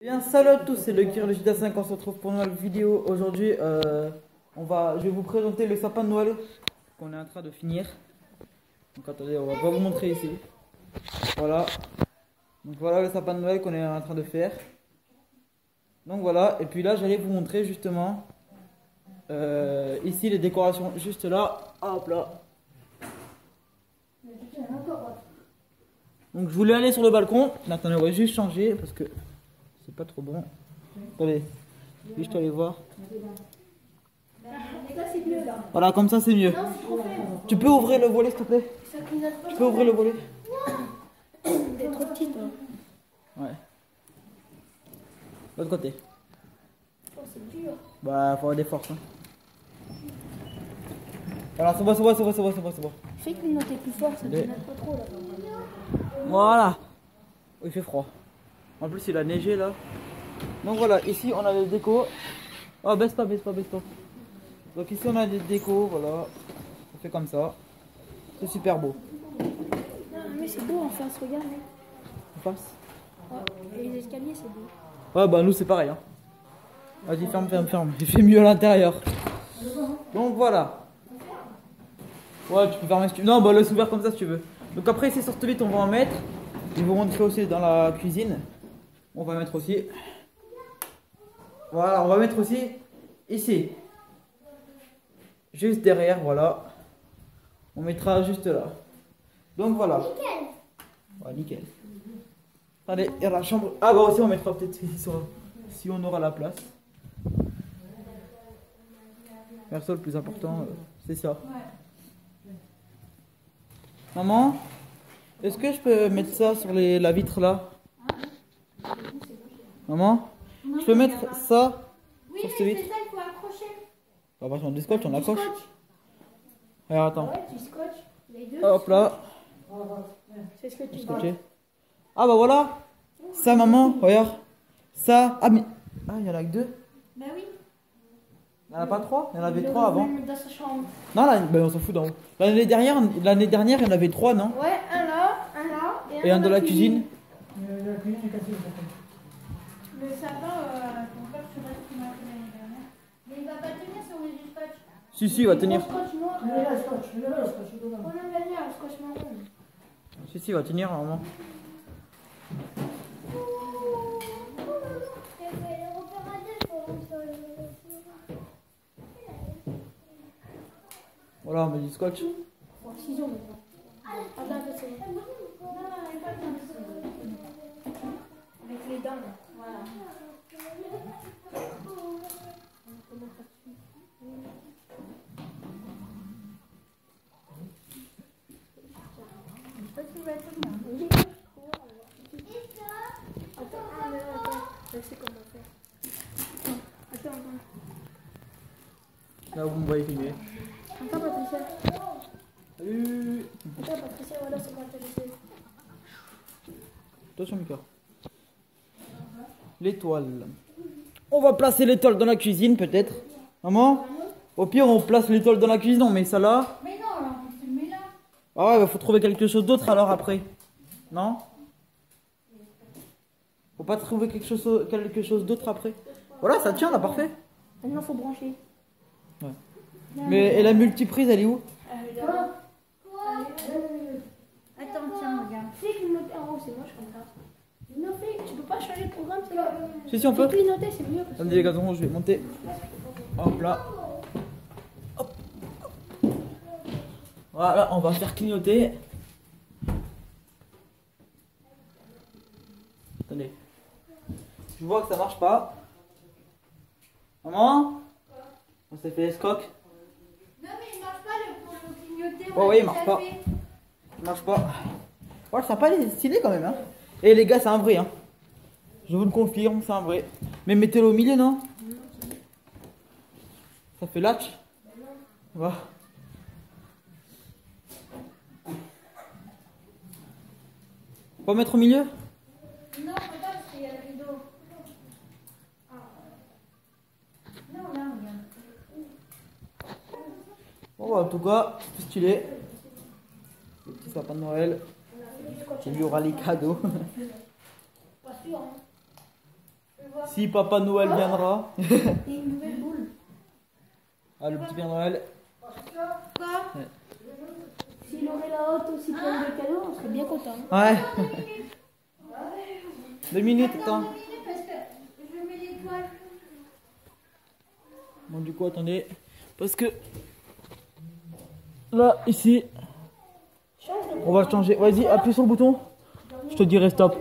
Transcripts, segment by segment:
Bien, salut à tous, c'est le Kir, le JDA5, on se retrouve pour une nouvelle vidéo. Aujourd'hui, je vais vous présenter le sapin de Noël qu'on est en train de finir. Donc attendez, on va pas vous montrer ici. Voilà. Donc voilà le sapin de Noël qu'on est en train de faire. Donc voilà, et puis là j'allais vous montrer justement ici les décorations, juste là. Hop là. Donc je voulais aller sur le balcon. Attendez, on va juste changer parce que c'est pas trop bon. Attendez, juste aller voir. Voilà, comme ça c'est mieux. Tu peux ouvrir le volet s'il te plaît? Tu peux ouvrir le volet? T'es trop petite. Ouais. L'autre côté. Oh, c'est dur. Bah, faut avoir des forces. Hein. Alors, c'est bon, c'est bon, c'est bon, c'est bon, c'est bon, c'est bon. Fais clignoter plus fort, ça ne clignote pas trop là. Voilà. Oh, il fait froid. En plus, il a neigé là. Donc voilà, ici on a les décos. Oh, baisse pas, baisse pas, baisse pas. Donc ici on a des décos, voilà. Ça fait comme ça. C'est super beau. Non, mais c'est beau en face, regarde. On passe. Ouais, et les escaliers, c'est beau. Ouais, bah nous c'est pareil. Hein. Vas-y, ferme, ferme, ferme. Il fait mieux à l'intérieur. Donc voilà. Ouais, tu peux fermer si tu veux. Non, bah laisse ouvert comme ça si tu veux. Donc après, ici sur cette vitre, on va en mettre. Je vais vous montrer aussi dans la cuisine. On va mettre aussi. Voilà, on va mettre aussi ici. Juste derrière, voilà. On mettra juste là. Donc voilà. Nickel. Ouais, nickel. Allez, et la chambre. Ah bah aussi, on mettra peut-être ici si on aura la place. Perso, le plus important, c'est ça. Maman, est-ce que je peux mettre ça sur la vitre là? Maman, je peux mettre ça sur cette vitre? C'est ça, il faut accrocher. Ah, bah, on du scotch, on accroche. Alors attends. Ouais, tu scotches les deux. Hop là. C'est ce que tu veux. Scotché. Ah bah voilà. Ça, maman, regarde. Ça. Ah, mais. Ah, il y en a que deux. Bah oui. Il n'y en a pas trois? Il y en avait Il trois avant. le mettre dans sa chambre. Non, là, bah, on s'en fout d'en haut. L'année dernière, il y en avait trois, non? Ouais, un là Et un dans la cuisine. Le sapin, ton père, je sais pas ce qu'il m'a fait l'année dernière. Mais il va pas tenir si on met du scotch. Si, si, il va tenir. Le scotch noir. On a gagné le scotch marron. Si, si, il va tenir, maman. Voilà, on met du scotch. Bon, ciseaux maintenant. Attends, c'est bon. Non, elle pas besoin de ciseaux. Avec les dents, là. Voilà. Je sais comment faire. Attends. Là, vous me voyez filmer. Attends, Patricia. Salut. Attends, Patricia, voilà, c'est moi qui te laissé. Attention, Mika. L'étoile. On va placer l'étoile dans la cuisine, peut-être. Maman? Au pire, on place l'étoile dans la cuisine, on met ça là. Mais non, alors, tu le mets là. Ah ouais, bah faut trouver quelque chose d'autre alors après. Non? Faut pas trouver quelque chose d'autre après. Voilà, ça tient là, parfait. Maintenant, faut brancher. Ouais. Mais et la multiprise, elle est où? Attends, tiens, regarde. Fais clignoter en haut, c'est moche comme ça. Non, tu peux pas changer le programme, c'est là. Si, si, on peut. Fais clignoter, c'est mieux. Parce que... Attendez les gars, je vais monter. Hop là. Hop. Voilà, on va faire clignoter. Attendez. Je vois que ça marche pas. Maman? On s'est fait escroc. Non, mais il marche pas pour le clignoter. Oh oui, il marche pas. Il marche pas. Oh, le sympa, il est stylé quand même. Hein. Et les gars, c'est un vrai. Hein. Je vous le confirme, c'est un vrai. Mais mettez-le au milieu, non? Ça fait latch. Voilà. Faut pas mettre au milieu? Non, pas parce qu'il y a le rideau. Non, là, regarde. Bon, bah, en tout cas, c'est stylé. Le petit sapin de Noël. Il y aura les cadeaux. Pas sûr, hein. Si Papa Noël viendra. Et une nouvelle boule. Ah, le petit Père Noël. Quoi? Ouais. S'il aurait la haute aussi pleine de cadeaux, on serait bien content. Ouais. 2 minutes, attends. Parce que je mets l'étoile. Bon, du coup, attendez. Parce que là, ici, on va le changer. Vas-y, appuie sur le bouton. Je te dirai stop.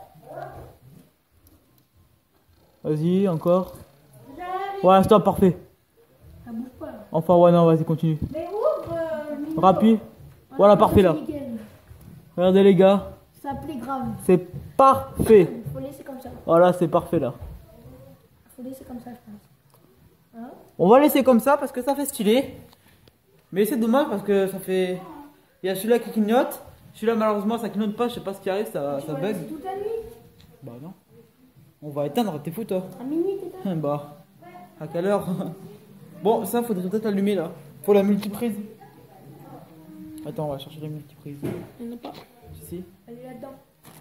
Vas-y, encore. Ouais, stop, parfait. Ça bouge pas là. Enfin, ouais, non, vas-y, continue. Mais ouvre Rappuie. Voilà, parfait là. Regardez, les gars. Ça plaît grave. C'est parfait. Faut laisser comme ça. Voilà, c'est parfait là. Faut laisser comme ça, je pense. Hein? On va laisser comme ça parce que ça fait stylé. Mais c'est dommage parce que ça fait. Il y a celui-là qui clignote. Celui-là, malheureusement, ça clignote pas. Je sais pas ce qui arrive, ça Tu vas bug. laisser toute la nuit. Bah non. On va éteindre, t'es fou toi. À minuit, t'es là. Bah. À quelle heure? Bon, ça faudrait peut-être allumer là. Faut la multiprise. Attends, on va chercher la multiprise. Il n'y en a pas. Si. Elle est là-dedans.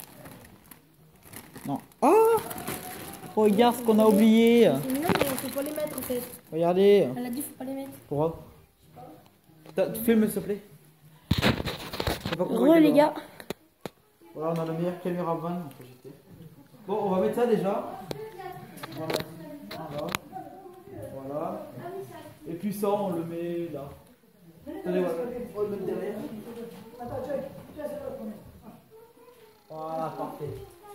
Non. Ah! Regarde ce qu'on a oublié. C'est mignon, mais faut pas les mettre en fait. Regardez. Elle a dit faut pas les mettre. Pourquoi? Tu filmes s'il te plaît. Je sais pas pourquoi Re il est les là. gars. Voilà, on a la meilleure caméra van. Bon, on va mettre ça déjà. Voilà. Voilà. Voilà. Et puis ça, on le met là. Attendez, on va le mettre derrière. Voilà, parfait.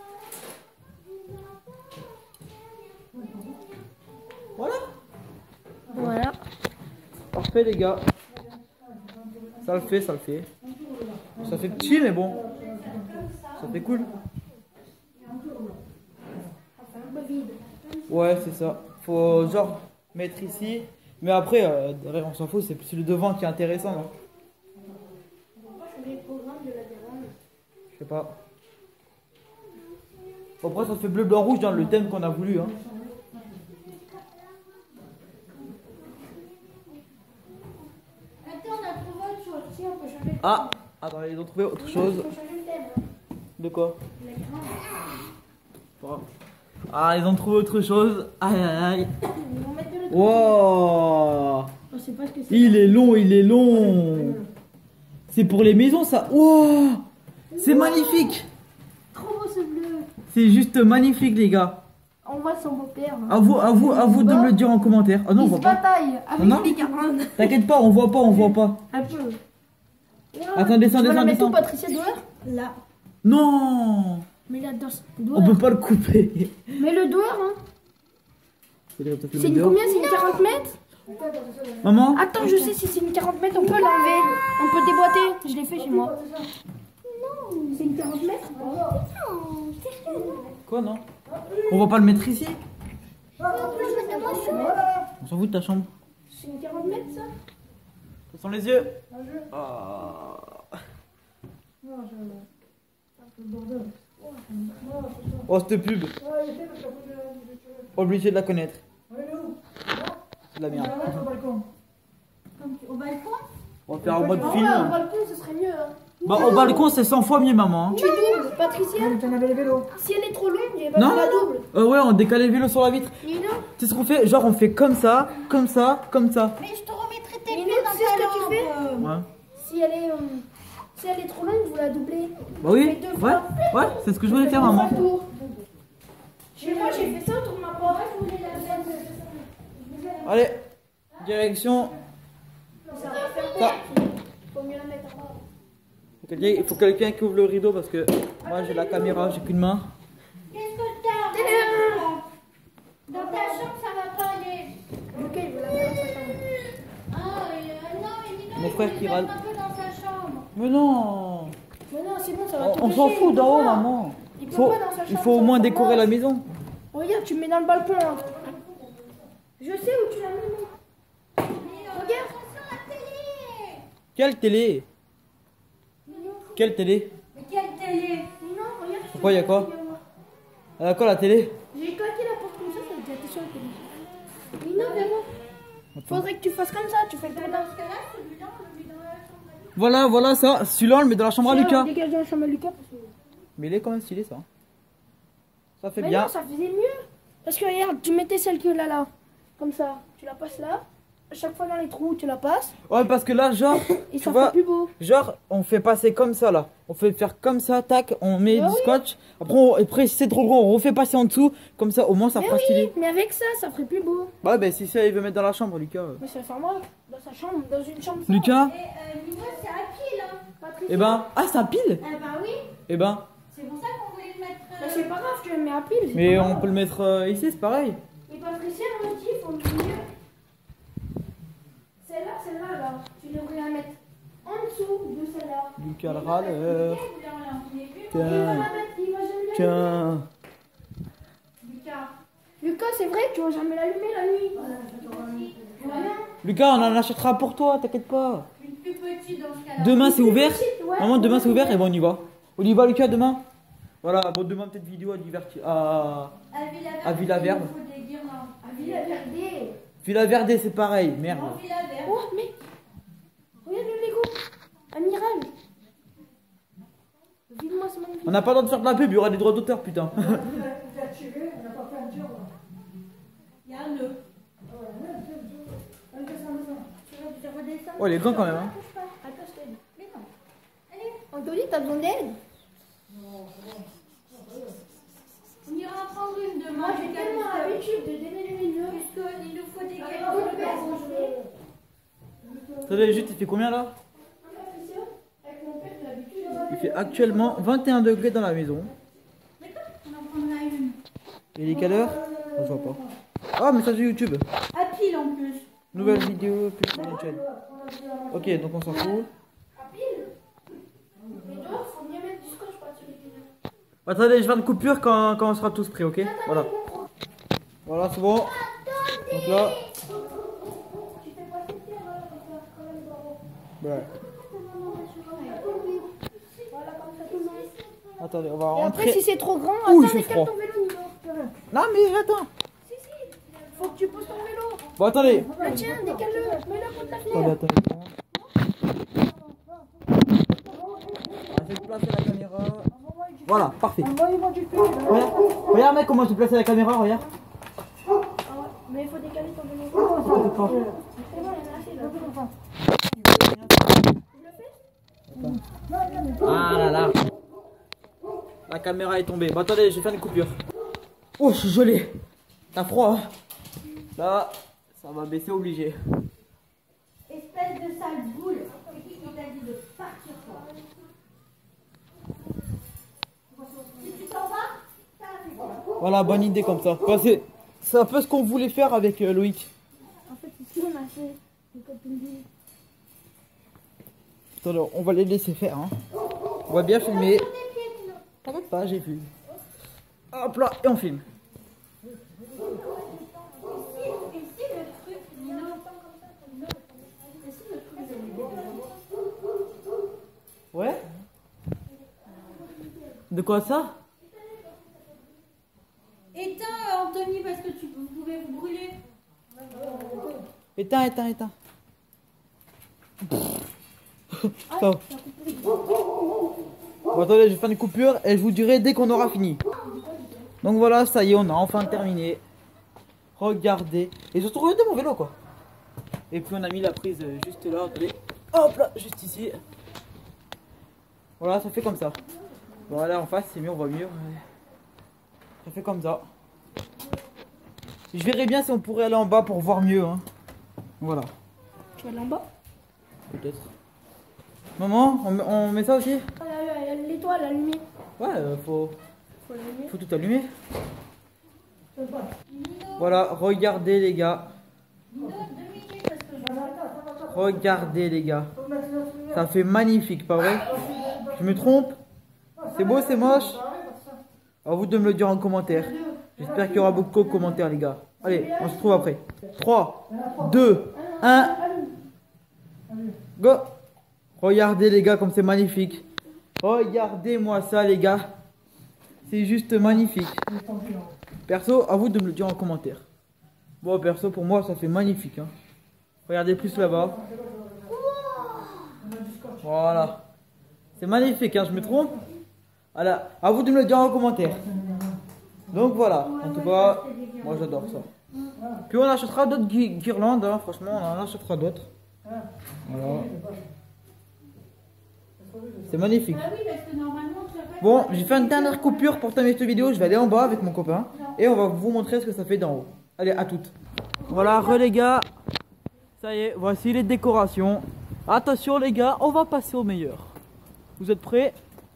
Voilà. Voilà. Parfait les gars. Ça le fait, ça le fait. Ça fait petit mais bon. Ça fait cool. Un peu vide. Ouais, c'est ça. Faut genre mettre ici. Mais après, derrière, on s'en fout, c'est plus le devant qui est intéressant. Non, Pourquoi je mets le programme de la dérange? je sais pas. Après, ça fait bleu, blanc, rouge dans le thème qu'on a voulu. Hein. Attends, on a trouvé autre chose. Si, on peut changer le Ah, attendez, ils ont trouvé autre chose. On peut changer le thème. De quoi? L'écran. Bon. Ah, ils ont trouvé autre chose. Aïe, aïe, aïe. Ils vont mettre de l'autre Wow. côté. On sait pas ce que c'est. Il est long, il est long. C'est pour les maisons, ça. Wow. C'est magnifique. Trop beau ce bleu. C'est juste magnifique, les gars. On voit son beau-père. hein. À vous de me le dire en commentaire. Ah non, on Il voit se pas. bataille avec Non. les gardes. T'inquiète pas, on voit pas, on voit pas. Un peu. Attends, descends, Tu vas la descends, mettre où, descends. Patricia Doueur? Là. Non. Mais là-dedans. On peut pas le couper. Mais le doueur, hein. Faudrait peut-être le C'est mettre une dehors. combien? C'est une 40 mètres? Maman. Attends, je sais, si c'est une 40 mètres, on peut l'enlever. On peut déboîter. Je l'ai fait chez moi. Non, c'est une 40 mètres? Non, sérieux, non. Quoi, non? On va pas le mettre ici. On peut le mettre dans ma chambre. On s'en fout de ta chambre. C'est une 40 mètres, ça? Ça sent les yeux. Ah. Oh, cette pub. Obligé de la connaître. C'est de la merde. Au balcon? On va faire en mode Ah film. ouais, au balcon, ce serait mieux. Hein. Bah, au balcon, c'est 100 fois mieux, maman. Tu doubles, Patricia? Si elle est trop longue, il va Non. faire la double. Ouais, on décale les vélos sur la vitre. Mais non. Tu sais ce qu'on fait? Genre, on fait comme ça, comme ça, comme ça. Mais je te remettrai tes pieds dans ta lampe. Tu fais? Ouais. Si elle est trop longue, vous la doublez. Bah oui. Fais deux Ouais. fois. Ouais, c'est ce que je voulais faire, maman. Chez moi, j'ai fait ça autour de ma porte. Je voulais la faire. Allez. Direction. Ça va faire Ça. Faut mieux la mettre en bas. Il faut quelqu'un qui ouvre le rideau parce que moi j'ai la caméra, j'ai qu'une main. Qu'est-ce que t'as? Dans ta chambre, ça va pas aller. Ok, il veut la mettre dans sa chambre. Ah, non, mais dis donc, Mon frère qui râle. un peu dans sa chambre. Mais non. Mais non, c'est bon, ça va On s'en fout d'en haut, maman. Il peut Faut, pas dans sa il chambre, faut au ça moins va décorer pas. la maison. Regarde, tu me mets dans le balcon. Hein. Je sais où tu l'as mis. Regarde. Quelle télé? Quelle télé? Mais quelle télé? Non, regarde. Pourquoi, y a quoi? Elle a quoi la télé? J'ai claqué la porte comme ça a déjà été sur la télé. Mais non, viens voir. Faudrait que tu fasses comme ça, tu fais le tour d'un. Voilà, voilà ça. Celui-là on le met dans la chambre à Lucas. Dégage dans la chambre à Lucas. Mais il est quand même stylé ça. Ça fait Mais bien. non, ça faisait mieux. Parce que regarde, tu mettais celle que là, comme ça. Tu la passes là. À chaque fois dans les trous, tu la passes. Ouais, parce que là, genre, Et tu ça vois, fait plus beau. genre, on fait passer comme ça là. On fait faire comme ça, tac, on met Bah du oui. scotch. Après, si c'est trop gros, on refait passer en dessous. Comme ça, au moins, ça Mais fera oui, stylé. mais avec ça, ça ferait plus beau. Bah, si ça, il veut mettre dans la chambre, Lucas. Mais ça va faire mal. Dans sa chambre, dans une chambre. ça. Lucas, Et Nino, c'est à pile. Hein. Patricia. eh ben, ah, c'est un pile. Eh bah oui, Eh ben, c'est pour ça qu'on voulait le mettre. Mais c'est pas grave, tu le mets à pile. c'est mais pas on grave. peut le mettre ici, c'est pareil. Et Patricia, elle m'a dit, il faut le mieux. Celle-là, là, tu devrais la mettre en dessous de celle-là. Lucas le râleur. Il va la mettre, il va jamais l'allumer. Tiens. Lucas, c'est vrai, tu vas jamais l'allumer la nuit. Voilà. Lucas, on en achètera pour toi, t'inquiète pas. Une plus petite dans ce cas-là. Demain, c'est ouvert. Ouais. Maman, demain, c'est ouvert et bon, on y va. On y va, Lucas, demain. Voilà, bon, demain, peut-être vidéo à divertir. À Villaverde. Il faut des guirlandes. À Villaverde. Villaverde, c'est pareil, merde. Non, Villaverde. Oh, mais. Regarde le Lego. Amiral. Vide-moi ce magnifique. On n'a pas le droit de faire de la pub, il y aura des droits d'auteur, putain. Il y a un nœud. Oh, il est grand quand même, hein. Attends, je t'aide. Mais non. Allez, Anthony, t'as besoin d'aide? on ira en prendre une demain. Moi, j'ai tellement l'habitude de donner les nœuds. Puisqu'il nous faut des Alors, guirlandes. Attendez, juste, il fait combien là? avec mon père, j'ai l'habitude. Il fait actuellement 21 degrés dans la maison. D'accord, on en prendra une. Il est quelle heure? Je vois pas. Ah, message YouTube. À pile en plus. Nouvelle vidéo, plus sur la chaîne. Ok, donc on s'en fout. À pile. Mais dehors, faut bien mettre du scotch par-dessus les pieds. Attendez, je vais faire une coupure quand on sera tous prêts, ok? Voilà. Voilà, c'est bon. Donc là, Tu fais pas cette pierre, voilà, comme ça, quand même, bravo. voilà. Voilà, comme ça, tout le monde. Attendez, on va Et après, rentrer. si c'est trop grand, Ouh, il attends, fait décale froid. ton vélo, Nico. Non, mais attends. Si, si. Faut que tu poses ton vélo. Bon, attendez. Le tien, décale-le. Mets-le contre la Attendez, fenêtre. attendez. Essaye de placer la caméra. Voilà, parfait. Regarde, regarde mec, comment j'ai placé la caméra, regarde. Ah ouais, mais il faut décaler ton vélo. C'est bon, il y en a assez, là. Ah là là. La caméra est tombée. Bon, attendez, je vais faire une coupure. Oh, je suis gelé. T'as froid, hein? Là, ça va baisser obligé. Espèce de sale boule. C'est qui t'a dit de partir, toi? Si tu t'en vas, ça fait quoi? Voilà, bonne idée comme ça. Bah, c'est un peu ce qu'on voulait faire avec Loïc. En fait, ici, on a fait une copine de... Attendez, on va les laisser faire. Hein. On va bien filmer. T'inquiète pas, j'ai vu. Hop là, et on filme. Ouais? De quoi ça? Éteins, Anthony, parce que vous pouvez vous brûler. Éteins, éteins, éteins. Stop. Bon, attendez, je vais faire une coupure et je vous dirai dès qu'on aura fini. Donc voilà, ça y est, on a enfin terminé. Regardez. Et surtout, regardez mon vélo, quoi. Et puis on a mis la prise juste là, attendez. Hop là, juste ici. Voilà, ça fait comme ça. Bon, là en face, c'est mieux, on voit mieux. Ça fait comme ça. Je verrai bien si on pourrait aller en bas pour voir mieux. Hein. Voilà. Tu vas aller en bas? Peut-être. Maman, on met ça aussi? Ah, l'étoile, la lumière. Ouais, faut l'allumer. tout allumer. Voilà, regardez les gars. Regardez les gars. Ça fait magnifique, pas vrai? Je me trompe? C'est beau, c'est moche? À vous de me le dire en commentaire. J'espère qu'il y aura beaucoup de commentaires les gars. Allez, on se retrouve après. 3, 2, 1. Go! Regardez les gars comme c'est magnifique. Regardez-moi ça les gars. C'est juste magnifique. Perso, à vous de me le dire en commentaire. Bon perso, pour moi ça fait magnifique. Hein. Regardez plus là-bas. Voilà. C'est magnifique, hein, je me trompe? Voilà. À vous de me le dire en commentaire. Donc voilà, en tout cas, moi j'adore ça. Puis on achètera d'autres guirlandes, hein. Franchement, on en achètera d'autres. Voilà. C'est magnifique. Ah oui, parce que normalement, tu as pas- Bon, j'ai fait une dernière coupure pour terminer cette vidéo. Je vais aller en bas avec mon copain et on va vous montrer ce que ça fait d'en haut. Allez, à toutes. Voilà, les gars. Ça y est, voici les décorations. Attention les gars, on va passer au meilleur. Vous êtes prêts?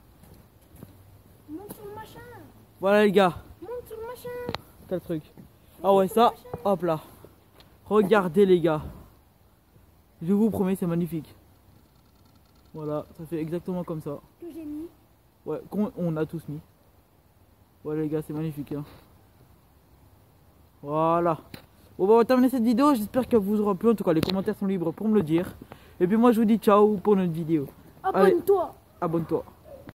Monte sur le machin. Voilà les gars. Monte sur le machin. Quel truc? Ah ouais, ça, hop là. Regardez les gars. Je vous promets, c'est magnifique. Voilà, ça fait exactement comme ça. Que j'ai mis. Ouais, on a tous mis. Voilà les gars, c'est magnifique. Hein. Voilà. Bon, bah, on va terminer cette vidéo. J'espère qu'elle vous aura plu. En tout cas, les commentaires sont libres pour me le dire. Et puis moi, je vous dis ciao pour notre vidéo. Abonne-toi. Abonne-toi.